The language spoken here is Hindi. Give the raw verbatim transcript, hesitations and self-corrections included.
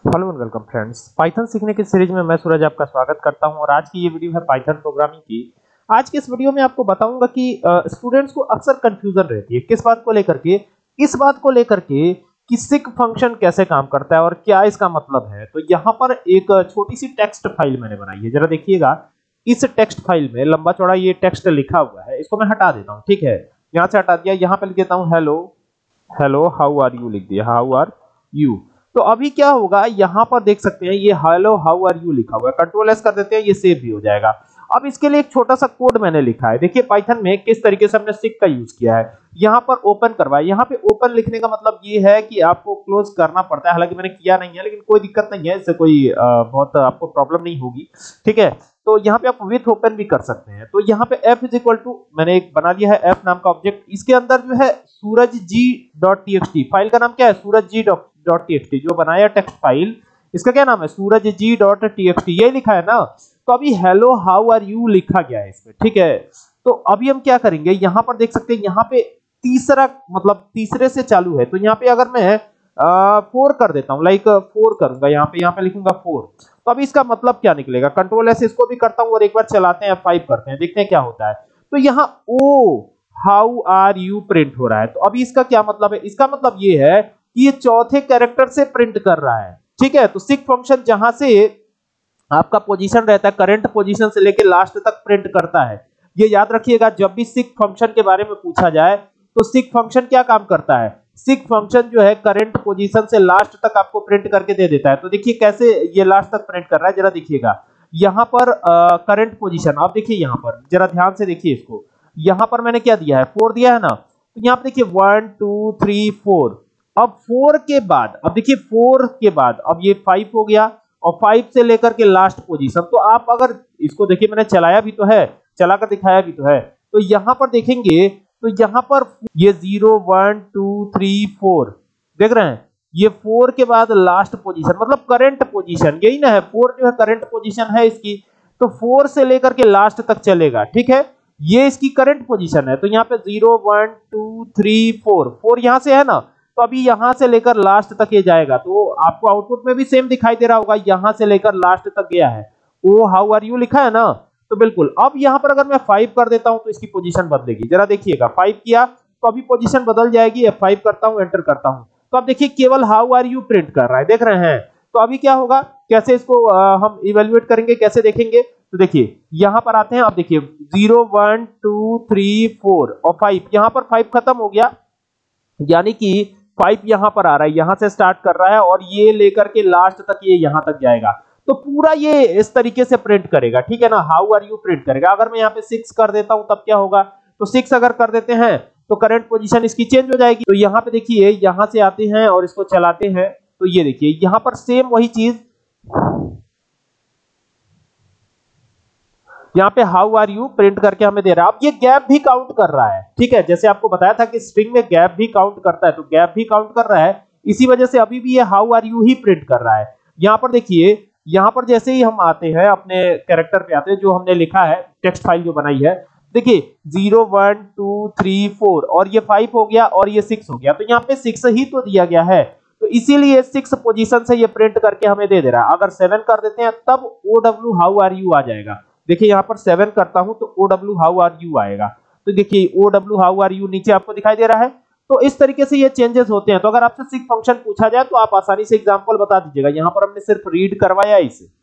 Hello and welcome friends, Python सीखने की सीरीज में मैं सूरज आपका स्वागत करता हूं और आज की ये वीडियो है पाइथन प्रोग्रामिंग की। आज के इस वीडियो में आपको बताऊंगा कि स्टूडेंट्स को अक्सर कंफ्यूजन रहती है किस बात को लेकर के इस बात को लेकर के कि सिक फंक्शन कैसे काम करता है और क्या इसका मतलब है। तो यहाँ पर एक छोटी सी टेक्स्ट फाइल मैंने बनाई है, जरा देखिएगा। इस टेक्स्ट फाइल में लंबा चौड़ा ये टेक्स्ट लिखा हुआ है, इसको मैं हटा देता हूँ। ठीक है, यहाँ से हटा दिया, यहाँ पे लिख देता हूँ hello hello how are you, लिख दिया हाउ आर यू। तो अभी क्या होगा, यहाँ पर देख सकते हैं ये हेलो हाउ आर यू लिखा हुआ है। कंट्रोल एस कर देते हैं, ये सेव भी हो जाएगा। अब इसके लिए एक छोटा सा कोड मैंने लिखा है। देखिए पाइथन में किस तरीके से हमने सिक का यूज किया है। यहाँ पर ओपन करवाया, यहाँ पे ओपन लिखने का मतलब ये है कि आपको क्लोज करना पड़ता है। हालांकि मैंने किया नहीं है, लेकिन कोई दिक्कत नहीं है, इससे कोई आ, बहुत आपको प्रॉब्लम नहीं होगी। ठीक है, तो यहाँ पे आप विथ ओपन भी कर सकते हैं। तो यहाँ पे f इज इक्वल टू मैंने एक बना लिया है f नाम का ऑब्जेक्ट। इसके अंदर जो है Suraj G dot TXT, file का नाम क्या है सूरज जी डॉट टीएक्सटी। जो बनाया टेक्स्ट फाइल, इसका क्या नाम है सूरज जी डॉट टीएक्सटी, यही लिखा है ना। तो अभी हेलो हाउ आर यू लिखा गया है इसमें। ठीक है, तो अभी हम क्या करेंगे, यहाँ पर देख सकते हैं यहाँ पे तीसरा मतलब तीसरे से चालू है। तो यहाँ पे अगर मैं फोर कर देता हूँ, लाइक फोर करूंगा, यहाँ पे यहाँ पे लिखूंगा फोर। तो अभी इसका मतलब क्या निकलेगा, कंट्रोल एस इसको भी करता हूँ और एक बार चलाते हैं, फाइव करते हैं, देखते हैं क्या होता है। तो यहाँ O how are you print हो रहा है। तो अभी इसका क्या मतलब है, इसका मतलब ये है कि ये चौथे कैरेक्टर से प्रिंट कर रहा है। ठीक है, तो सिक फंक्शन जहां से आपका पोजीशन रहता है, करंट पोजीशन से लेके लास्ट तक प्रिंट करता है। ये याद रखिएगा, जब भी सिक फंक्शन के बारे में पूछा जाए तो सिक फंक्शन क्या काम करता है। सिक फंक्शन जो है करंट पोजीशन से लास्ट तक आपको प्रिंट करके दे देता है। तो देखिए कैसे ये लास्ट तक प्रिंट कर रहा है, जरा देखिएगा। यहाँ पर करंट पोजीशन आप देखिए, यहाँ पर जरा ध्यान से देखिए इसको। यहाँ पर मैंने क्या दिया है, फोर दिया है ना। तो यहाँ पे देखिए वन टू थ्री फोर। अब फोर के बाद, अब देखिए फोर के बाद अब ये फाइव हो गया और फाइव से लेकर के लास्ट पोजीशन। तो आप अगर इसको देखिए, मैंने चलाया भी तो है, चलाकर दिखाया भी तो है। तो यहाँ पर देखेंगे तो यहाँ पर ये zero one two three four देख रहे हैं, ये फोर के बाद लास्ट पोजीशन मतलब करंट पोजीशन, यही ना है, फोर जो है करंट पोजीशन है इसकी। तो फोर से लेकर के लास्ट तक चलेगा। ठीक है, ये इसकी करंट पोजीशन है। तो यहाँ पे zero one two three four, four यहाँ से है ना। तो अभी यहां से लेकर लास्ट तक ये जाएगा। तो आपको आउटपुट में भी सेम दिखाई दे रहा होगा, यहां से लेकर लास्ट तक गया है। ओ हाउ आर यू लिखा है ना, तो बिल्कुल। अब यहां पर अगर मैं फाइव कर देता हूं तो इसकी पोजीशन बदलेगी। जरा देखिएगा, फाइव किया तो अभी पोजीशन बदल जाएगी। एफ फाइव करता हूं, एंटर करता हूं, तो अब देखिए केवल हाउ आर यू प्रिंट कर रहा है, देख रहे हैं। तो अभी क्या होगा, कैसे इसको आ, हम इवेल्युएट करेंगे, कैसे देखेंगे। तो देखिए यहां पर आते हैं, आप देखिए zero one two three four और फाइव, यहां पर फाइव खत्म हो गया, यानी कि फाइव यहां पर आ रहा है, यहां से स्टार्ट कर रहा है और ये लेकर के लास्ट तक ये यहां तक जाएगा। तो पूरा ये इस तरीके से प्रिंट करेगा। ठीक है ना, हाउ आर यू प्रिंट करेगा। अगर मैं यहाँ पे सिक्स कर देता हूं तब क्या होगा, तो सिक्स अगर कर देते हैं तो करंट पोजीशन इसकी चेंज हो जाएगी। तो यहाँ पे देखिए, यहां से आते हैं और इसको चलाते हैं, तो ये देखिए यहां पर सेम वही चीज, यहाँ पे हाउ आर यू प्रिंट करके हमें दे रहा है। अब ये गैप भी काउंट कर रहा है। ठीक है, जैसे आपको बताया था कि स्ट्रिंग में गैप भी काउंट करता है, तो गैप भी काउंट कर रहा है। इसी वजह से अभी भी ये हाउ आर यू ही प्रिंट कर रहा है। यहाँ पर देखिए, यहाँ पर जैसे ही हम आते हैं अपने कैरेक्टर पे आते हैं, जो हमने लिखा है टेक्स्ट फाइल जो बनाई है, देखिए zero one two three four और ये फाइव हो गया और ये सिक्स हो गया। तो यहाँ पे सिक्स ही तो दिया गया है, तो इसीलिए सिक्स पोजीशन से ये प्रिंट करके हमें दे दे रहा है। अगर सेवन कर देते हैं तब O W how are you आ जाएगा। देखिए यहाँ पर सेवन करता हूं तो O W how are you आएगा। तो देखिए O W how are you नीचे आपको दिखाई दे रहा है। तो इस तरीके से ये चेंजेस होते हैं। तो अगर आपसे सिक फंक्शन पूछा जाए तो आप आसानी से एग्जांपल बता दीजिएगा। यहाँ पर हमने सिर्फ रीड करवाया इसे।